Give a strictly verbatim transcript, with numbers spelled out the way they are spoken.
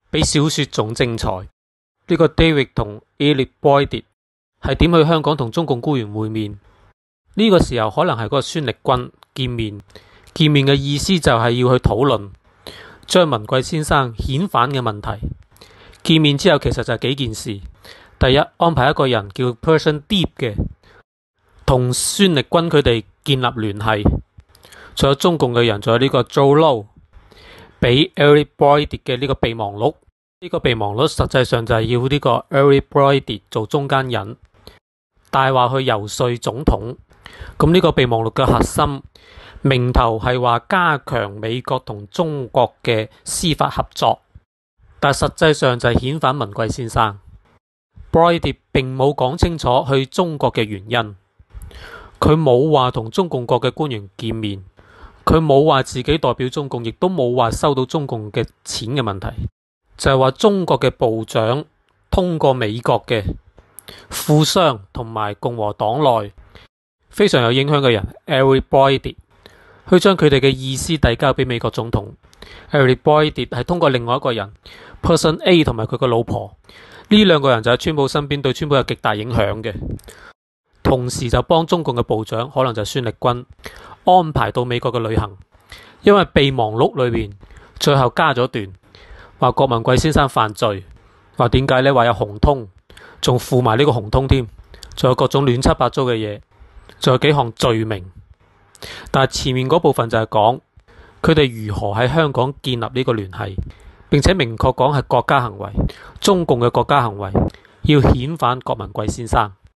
比小說仲精彩。呢、這個 David 同 Eric Boyd 係點去香港同中共官員會面？呢、這個時候可能係嗰個孫力軍見面，見面嘅意思就係要去討論張文貴先生遣返嘅問題。見面之後其實就係幾件事。第一，安排一個人叫 Person Deep 嘅同孫力軍佢哋建立聯繫，仲有中共嘅人，仲有呢個 Joe Low 俾 Eric Boyd 嘅呢個備忘錄。呢、這個備忘錄實際上就係要呢個 Eric Boyd 做中間人，帶話去游說總統。咁呢個備忘錄嘅核心名頭係話加強美國同中國嘅司法合作，但實際上就係遣返文貴先生。Boyd 並冇講清楚去中國嘅原因，佢冇話同中共國嘅官員見面，佢冇話自己代表中共，亦都冇話收到中共嘅錢嘅問題，就係話中國嘅部長通過美國嘅富商同埋共和黨內非常有影響嘅人 Eric Boyd 去將佢哋嘅意思遞交俾美國總統。Eric Boyd 係通過另外一個人 Person A 同埋佢個老婆，呢兩個人就喺川普身邊，對川普有極大影響嘅，同時就幫中共嘅部長可能就係孫力軍安排到美國嘅旅行。因為備忘錄裏面最後加咗段話郭文貴先生犯罪，話點解呢？話有紅通，仲附埋呢個紅通添，仲有各種亂七八糟嘅嘢，仲有幾項罪名。但係前面嗰部分就係講佢哋如何喺香港建立呢個聯繫，並且明確講係國家行為，中共嘅國家行為，要遣返郭文貴先生。